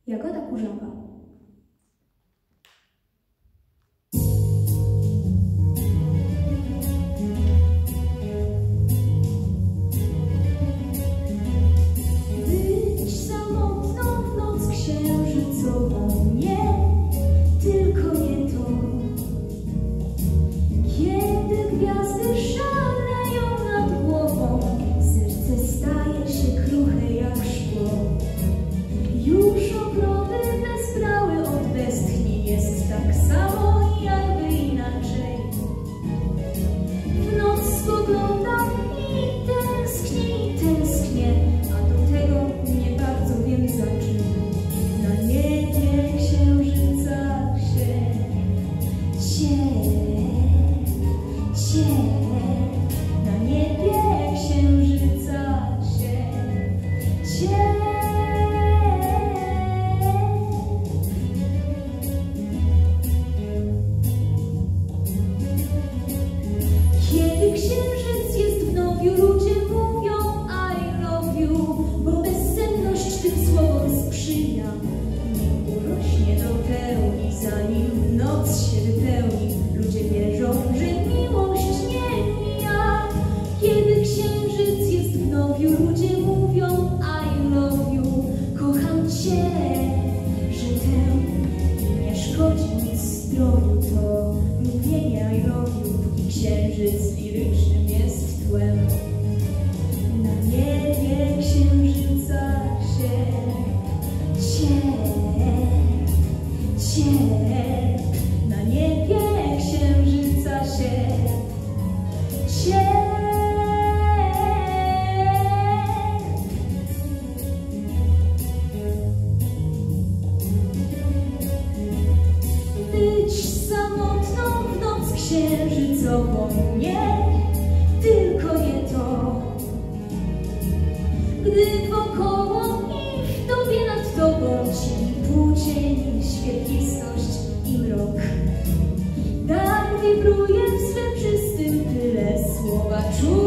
Jagoda Kurzawa. Być samotną w noc księżycową, nie, tylko nie to. Kiedy gwiazdy szaleją nad głową, serce staje się kruche jak szkło. Już ogrody wezbrały od westchnień, jest tak samo i jakby inaczej. W noc spoglądam i tęsknię, a do tego nie bardzo wiem za czym. Na niebie księżyca na niebie księżyca Kiedy księżyc jest w nowiu, ludzie mówią I love you, bo bezsenność tym słowom sprzyja. Nie urośnie do pełni, zanim noc się wypełni. Ludzie wierzą, że miłość nie mija. Kiedy księżyc jest w nowiu, ludzie mówią I love you, kocham cię, że temu nie szkodzi nic zdrowiu. To mówienie I love you, póki księżyc lirycznym jest tłem. Na niebie księżyca na niebie księżyca Być samotną w noc księżycową, nie, tylko nie to. Gdy wokoło i w tobie nad tobą cień, półcień, świetlistość i mrok. Tak wibruje w swym czystym tyle słowa czuć.